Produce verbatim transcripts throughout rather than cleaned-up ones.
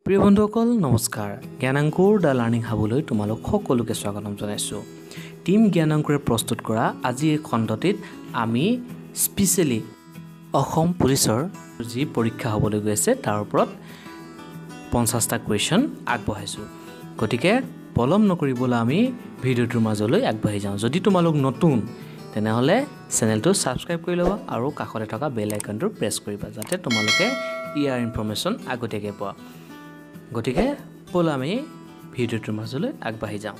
প্ৰিয় বন্ধুসকল নমস্কাৰ জ্ঞানাংকুৰ দা লাৰ্ণিং হাবলৈ তোমালোক সকলোকে স্বাগতম জনাইছো টিম জ্ঞানাংকুৰে প্ৰস্তুত কৰা আজিৰ খণ্ডটিত আমি স্পেশালি অসম পুলিচৰ যি পৰীক্ষা হ'বলৈ গৈ আছে তাৰ ওপৰত পঞ্চাছটা কোৱেশ্চন আগবঢ়াইছো গতিকে পলম নকৰিবলৈ আমি ভিডিওটোৰ মাজলৈ আগবাঢ়ি যাওঁ যদি তোমালোক নতুন তেনেহলে চেনেলটো সাবস্ক্ৰাইব কৰি লবা আৰু কাষতে থকা বেল আইকনটো প্ৰেছ কৰিবা যাতে তোমালোকে ইয়াৰ ইনফৰমেশন আগতীয়াকৈ পোৱা গতিকে বলা আমি ভিডিওটোৰ মাজলৈ আগবাঢ়ি যাওঁ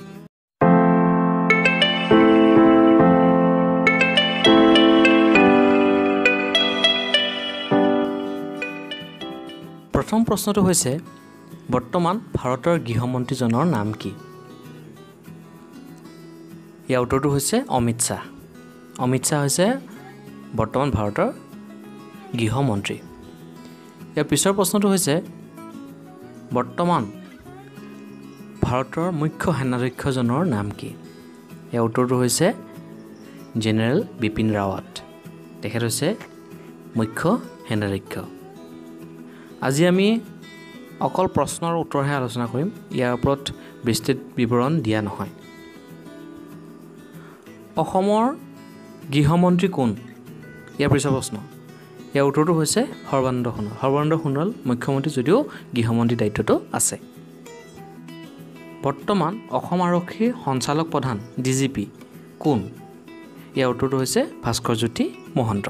প্ৰথম প্ৰশ্নটো হৈছে বৰ্তমান ভাৰতৰ গৃহমন্ত্ৰীজনৰ নাম কি ইয়াৰ উত্তৰটো হৈছে অমিত শাহ অমিত শাহ হৈছে বৰ্তমান ভাৰতৰ গৃহমন্ত্ৰী ইয়াৰ পিছৰ প্ৰশ্নটো হৈছে বৰ্তমান ভাৰতৰ মুখ্য সেনাধ্যক্ষজনৰ নাম কি ইয়াৰ উত্তৰটো হৈছে জেনেৰেল বিপিন ৰাৱাট তেখেত হৈছে মুখ্য সেনাধ্যক্ষ আজি আমি অকল প্ৰশ্নৰ উত্তৰহে আলোচনা কৰিম ইয়াৰ ওপৰত বিস্তৃত বিৱৰণ দিয়া নহয় অসমৰ গৃহমন্ত্ৰী কোন ইয়াৰ পিছৰ প্ৰশ্ন ইয়াৰ উত্তৰটো হৈছে সৰ্বানন্দ সোণোৱাল সৰ্বানন্দ সোণোৱাল মুখ্যমন্ত্ৰী যদিও গৃহমন্ত্ৰী দায়িত্বটো আছে বৰ্তমান অসম আৰক্ষীৰ সঞ্চালক প্ৰধান ডিজিপি কোন ইয়াৰ উত্তৰটো হৈছে ভাস্কৰজ্যোতি মহন্ত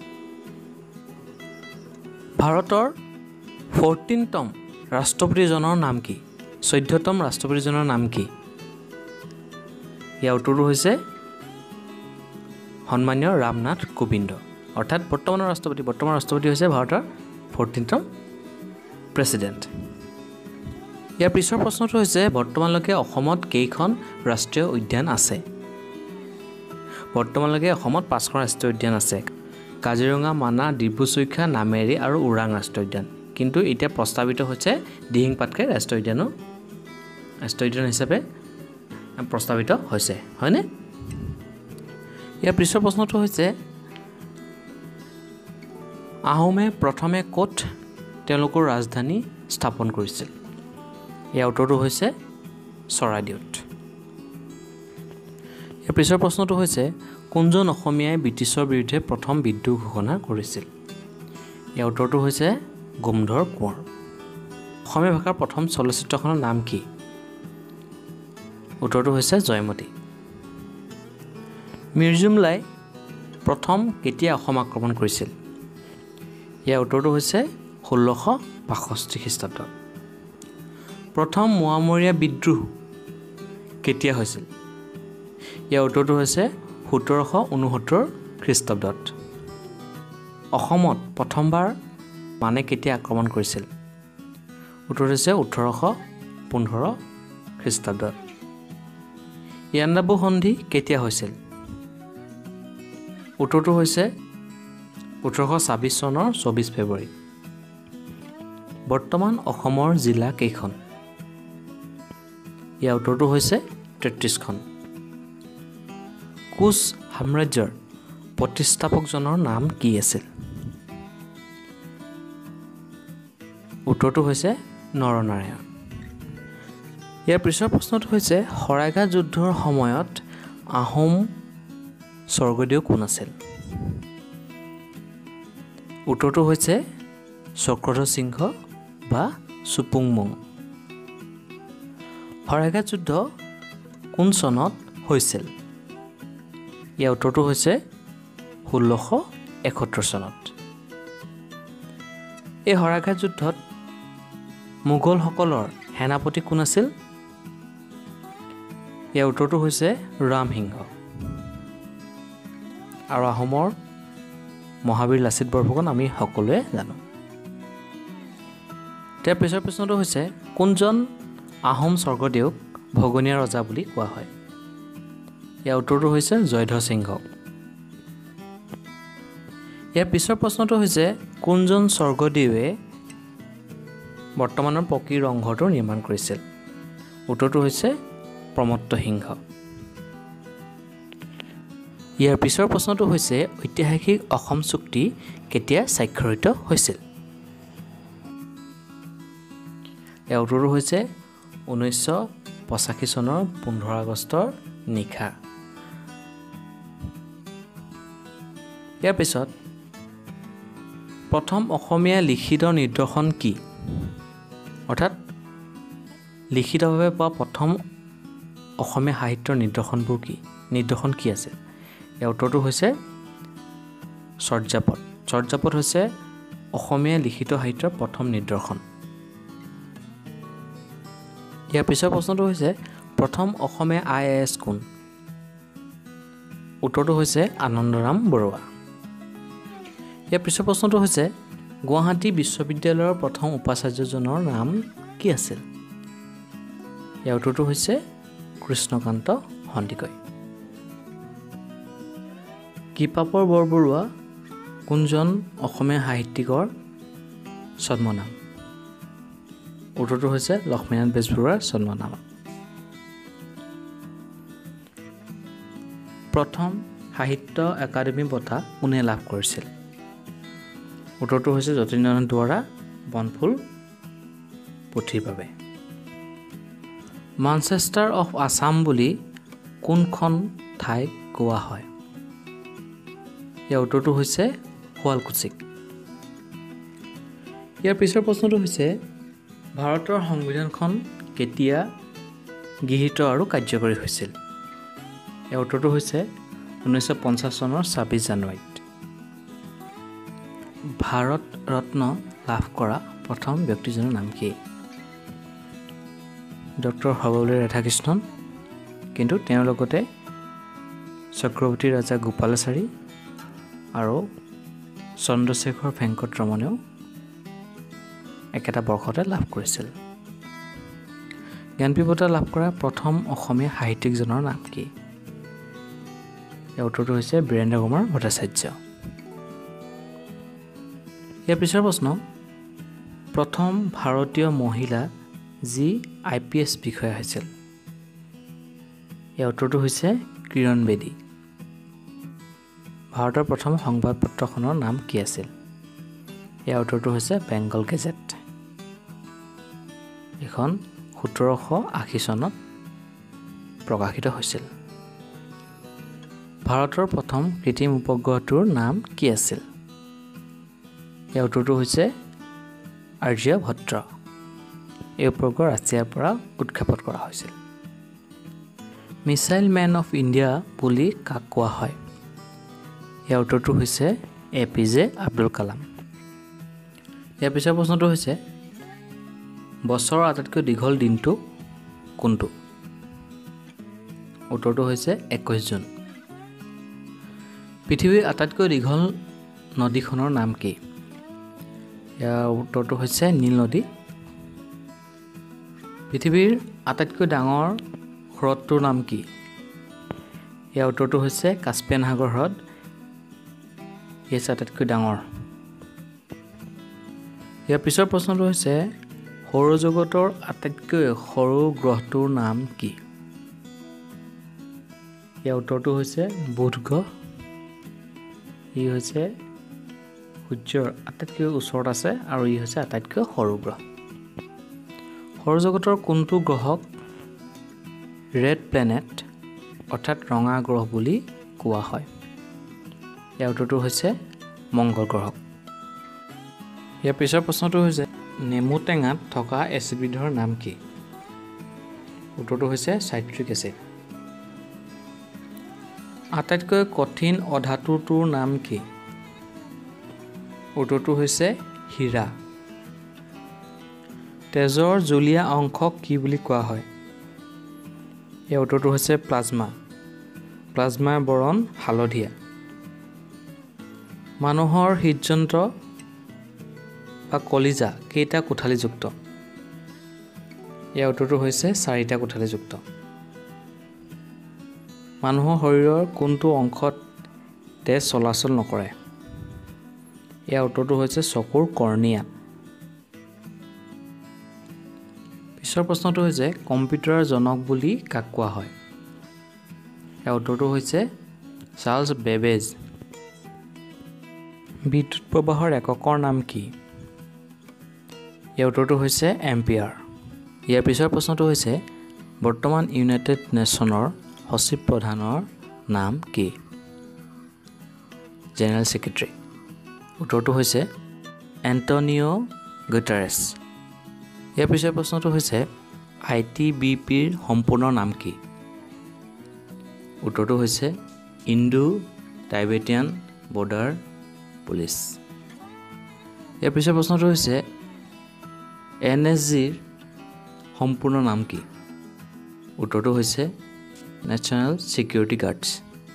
ভাৰতৰ চৌধ্যতম ৰাষ্ট্ৰপতিজনৰ নাম কি চৈধ্যতম ৰাষ্ট্ৰপতিজনৰ নাম কি ইয়াৰ উত্তৰটো হৈছে সন্মানীয় ৰামনাথ কোবিন্দ অৰ্থাৎ বৰ্তমানৰ ৰাষ্ট্ৰপতি বৰ্তমান ৰাষ্ট্ৰপতি হৈছে ভাৰতৰ চৌধ্যতম প্ৰেসিডেন্ট ইয়াৰ পিছৰ প্ৰশ্নটো হৈছে বৰ্তমানলৈকে অসমত কেইখন ৰাষ্ট্ৰীয় উদ্যান আছে বৰ্তমানলৈকে অসমত পাঁচখন ৰাষ্ট্ৰীয় উদ্যান আছে কাজিৰঙা মানাহ ডিব্ৰু-চৈখোৱা নামেৰি আৰু ওৰাং ৰাষ্ট্ৰীয় উদ্যান কিন্তু এতিয়া প্ৰস্তাৱিত হৈছে দিহিং পাটকাই ৰাষ্ট্ৰীয় উদ্যানো ৰাষ্ট্ৰীয় উদ্যান হিচাপে প্ৰস্তাৱিত হৈছে হয়নে ইয়াৰ পিছৰ প্ৰশ্নটো হৈছে আহোমে প্ৰথমে ক'ত তেওঁলোকৰ ৰাজধানী স্থাপন কৰিছিল ইয়াৰ উত্তৰটো হৈছে চৰাইদেউত ইয়াৰ পিছৰ প্ৰশ্নটো হৈছে কোনজন অসমীয়াই ব্ৰিটিছৰ বিৰুদ্ধে প্ৰথম বিদ্ৰোহ ঘোষণা কৰিছিল ইয়াৰ উত্তৰটো হৈছে গোমধৰ কোঁৱৰ অসমীয়া ভাষাৰ প্ৰথম চলচ্চিত্ৰখনৰ নাম কি উত্তৰটো হৈছে জয়মতী মিৰ্জুমলাই প্ৰথম কেতিয়া অসম আক্ৰমণ কৰিছিল ইয়াৰ উত্তৰটো হৈছে ষোল্লশ বাষষ্ঠি খ্ৰীষ্টাব্দত প্ৰথম মোৱামৰীয়া বিদ্ৰোহ কেতিয়া হৈছিল ইয়াৰ উত্তৰটো হৈছে সোতৰশ ঊনসত্তৰ খ্ৰীষ্টাব্দত অসমত প্ৰথমবাৰ মানে কেতিয়া আক্ৰমণ কৰিছিল উত্তৰ হৈছে ওঠৰশ পোন্ধৰ খ্ৰীষ্টাব্দত ইয়াণ্ডাবু সন্ধি কেতিয়া হৈছিল উত্তৰটো হৈছে ওঠৰশ ছাব্বিছ চনৰ চৌবিছ ফেব্ৰুৱাৰী বৰ্তমান অসমৰ জিলা কেইখন ইয়াৰ উত্তৰটো হৈছে তেত্ৰিছখন কোচ সাম্ৰাজ্যৰ প্ৰতিষ্ঠাপকজনৰ নাম কি আছিল উত্তৰটো হৈছে নৰনাৰায়ণ ইয়াৰ পিছৰ প্ৰশ্নটো হৈছে শৰাইঘাট যুদ্ধৰ সময়ত আহোম স্বৰ্গদেউ কোন আছিল উত্তৰটো হৈছে চক্ৰধৰ সিংহ বা চুপুংমুং শৰাইঘাট যুদ্ধ কোন চনত হৈছিল ইয়াৰ উত্তৰটো হৈছে ষোল্লশ এসত্তৰ চনত এই শৰাইঘাট যুদ্ধত মোগলসকলৰ সেনাপতি কোন আছিল ইয়াৰ উত্তৰটো হৈছে ৰামসিংহ আৰু আহোমৰ মহাবীৰ লাচিত বৰফুকন আমি সকলোৱে জানো তাৰ পিছৰ প্ৰশ্নটো হৈছে কোনজন আহোম স্বৰ্গদেউক ভগনীয়া ৰজা বুলি কোৱা হয় ইয়াৰ উত্তৰটো হৈছে জয়ধ্বজ সিংহ ইয়াৰ পিছৰ প্ৰশ্নটো হৈছে কোনজন স্বৰ্গদেৱে বৰ্তমানৰ পকী ৰংঘৰটো নিৰ্মাণ কৰিছিল উত্তৰটো হৈছে প্ৰমত্ত সিংহ ইয়াৰ পিছৰ প্ৰশ্নটো হৈছে ঐতিহাসিক অসম চুক্তি কেতিয়া স্বাক্ষৰিত হৈছিল ইয়াৰ উত্তৰটো হৈছে ঊনৈছশ পঁচাশী চনৰ পোন্ধৰ আগষ্টৰ নিশা। ইয়াৰ পিছত প্ৰথম অসমীয়া লিখিত নিদৰ্শন কি? অৰ্থাৎ লিখিতভাৱে পোৱা প্ৰথম অসমীয়া সাহিত্যৰ নিদৰ্শনবোৰ কি? নিদৰ্শন কি আছে? ইয়াৰ উত্তৰটো হৈছে চৰ্যাপদ। চৰ্যাপদ হৈছে অসমীয়া লিখিত সাহিত্যৰ প্ৰথম নিদৰ্শন। ইয়াৰ পিছৰ প্ৰশ্নটো হৈছে প্ৰথম অসমীয়া আই এ এছ কোন? উত্তৰটো হৈছে আনন্দৰাম বৰুৱা। ইয়াৰ পিছৰ প্ৰশ্নটো হৈছে গুৱাহাটী বিশ্ববিদ্যালয়ৰ প্ৰথম উপাচাৰ্যজনৰ নাম কি আছিল? ইয়াৰ উত্তৰটো হৈছে কৃষ্ণকান্ত সন্দিকৈ। কৃপাপৰ বৰবৰুৱা কোনজন অসমীয়া সাহিত্যিকৰ ছদ্মনাম? উত্তৰটো হৈছে লক্ষ্মীনাথ বেজবৰুৱাৰ ছদ্মনাম। প্ৰথম সাহিত্য একাডেমী বঁটা কোনে লাভ কৰিছিল? উত্তৰটো হৈছে যতীন্দ্ৰনাথ দুৱৰা বনফুল পুথিৰ বাবে। মানচেষ্টাৰ অফ আছাম বুলি কোনখন ঠাইক কোৱা হয়? ইয়াৰ উত্তৰটো হৈছে শুৱালকুছিক। ইয়াৰ পিছৰ প্ৰশ্নটো হৈছে ভাৰতৰ সংবিধানখন কেতিয়া গৃহীত আৰু কাৰ্যকৰী হৈছিল? ইয়াৰ উত্তৰটো হৈছে ঊনৈছশ পঞ্চাছ চনৰ ছাব্বিছ জানুৱাৰীত। ভাৰত ৰত্ন লাভ কৰা প্ৰথম ব্যক্তিজনৰ নাম কি? ডক্টৰ সৰ্বপল্লী ৰাধাকৃষ্ণন, কিন্তু তেওঁৰ লগতে চক্ৰৱৰ্তী ৰাজা গোপালাচাৰী আৰু চন্দ্ৰশেখৰ ভেংকটৰমণেও একেটা বৰ্ষতে লাভ কৰিছিল। জ্ঞানপীঠ বঁটা লাভ কৰা প্ৰথম অসমীয়া সাহিত্যিকজনৰ নাম কি? ইয়াৰ উত্তৰটো হৈছে বীৰেন্দ্ৰ কুমাৰ ভট্টাচাৰ্য। ইয়াৰ পিছৰ প্ৰশ্ন প্ৰথম ভাৰতীয় মহিলা যি আই পি এছ বিষয়া হৈছিল? ইয়াৰ উত্তৰটো হৈছে কিৰণ বেদী। ভাৰতৰ প্ৰথম সংবাদপত্ৰখনৰ নাম কি আছিল? ইয়াৰ উত্তৰটো হৈছে বেংগল গেজেট। এখন সোতৰশ আশী চনত প্ৰকাশিত হৈছিল। ভাৰতৰ প্ৰথম কৃত্ৰিম উপগ্ৰহটোৰ নাম কি আছিল? ইয়াৰ উত্তৰটো হৈছে আৰ্যভট্ট। এই উপগ্ৰহ ৰাছিয়াৰ পৰা উৎক্ষেপণ কৰা হৈছিল। মিছাইল মেন অফ ইণ্ডিয়া বুলি কাক কোৱা হয়? ইয়াৰ উত্তৰটো হৈছে A P J Abdul Kalam. ইয়াৰ পিছৰ প্ৰশ্নটো হৈছে বছৰৰ আটাইতকৈ দীঘল দিনটো কোনটো? উত্তৰটো হৈছে একৈছ জুন। পৃথিৱীৰ আটাইতকৈ দীঘল নদীখনৰ নাম কি? ইয়াৰ উত্তৰটো হৈছে নীল নদী। পৃথিৱীৰ আটাইতকৈ ডাঙৰ হ্ৰদটোৰ নাম কি? ইয়াৰ উত্তৰটো হৈছে কাস্পিয়ান সাগৰ হ্ৰদ। ই হৈছে আটাইতকৈ ডাঙৰ। ইয়াৰ পিছৰ প্ৰশ্নটো হৈছে সৌৰজগতৰ আটাইতকৈ সৰু গ্ৰহটোৰ নাম কি? ইয়াৰ উত্তৰটো হৈছে বুধ গ্ৰহ। ই হৈছে সূৰ্যৰ আটাইতকৈ ওচৰত আছে আৰু ই হৈছে আটাইতকৈ সৰু গ্ৰহ। সৌৰজগতৰ কোনটো গ্ৰহক ৰেড প্লেনেট অৰ্থাৎ ৰঙা গ্ৰহ বুলি কোৱা হয়? ইয়াৰ উত্তৰটো হৈছে মংগল গ্ৰহক। ইয়াৰ পিছৰ প্ৰশ্নটো হৈছে নেমু টেঙাত থকা এচিডবিধৰ নাম কি? উত্তৰটো হৈছে চাইট্ৰিক এচিড। আটাইতকৈ কঠিন অধাতুটোৰ নাম কি? উত্তৰটো হৈছে হীৰা। তেজৰ জুলীয়া অংশক কি বুলি কোৱা হয়? ইয়াৰ উত্তৰটো হৈছে প্লাজমা। প্লাজমাৰ বৰণ হালধীয়া। মানুহৰ হৃদযন্ত্ৰ বা কলিজা কেইটা কোঠালীযুক্ত? ইয়াৰ উত্তৰটো হৈছে চাৰিটা কোঠালীযুক্ত। মানুহৰ শৰীৰৰ কোনটো অংশত তেজ চলাচল নকৰে? ইয়াৰ উত্তৰটো হৈছে চকুৰ কৰ্ণিয়া। পিছৰ প্ৰশ্নটো হৈছে কম্পিউটাৰৰ জনক বুলি কাক কোৱা হয়? ইয়াৰ উত্তৰটো হৈছে চাৰ্লছ বেবেজ। বিদ্যুৎ প্ৰবাহৰ এককৰ নাম কি? ইয়াৰ উত্তৰটো হৈছে এম্পিয়াৰ। ইয়াৰ পিছৰ প্ৰশ্নটো হৈছে বৰ্তমান ইউনাইটেড নেশ্যনৰ সচিব প্ৰধানৰ নাম কি জেনেৰেল ছেক্ৰেটাৰী উত্তৰটো হৈছে এণ্টনিঅ' গুটাৰেছ ইয়াৰ পিছৰ প্ৰশ্নটো হৈছে আই টি বি পিৰ সম্পূৰ্ণ নাম কি উত্তৰটো হৈছে ইণ্ডো টাইবেটিয়ান বৰ্ডাৰ পুলিচ ইয়াৰ পিছৰ প্ৰশ্নটো হৈছে এন এছ জিৰ সম্পূৰ্ণ নাম কি উত্তৰটো হৈছে নেশ্যনেল ছিকিউৰিটি গাৰ্ডছ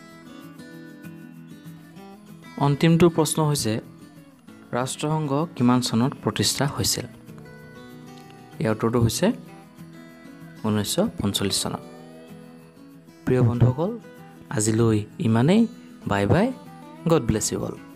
অন্তিমটো প্ৰশ্ন হৈছে ৰাষ্ট্ৰসংঘ কিমান চনত প্ৰতিষ্ঠা হৈছিল ইয়াৰ উত্তৰটো হৈছে ঊনৈছশ পঞ্চল্লিছ চনত প্ৰিয় বন্ধুসকল আজিলৈ ইমানেই bye bye God bless you all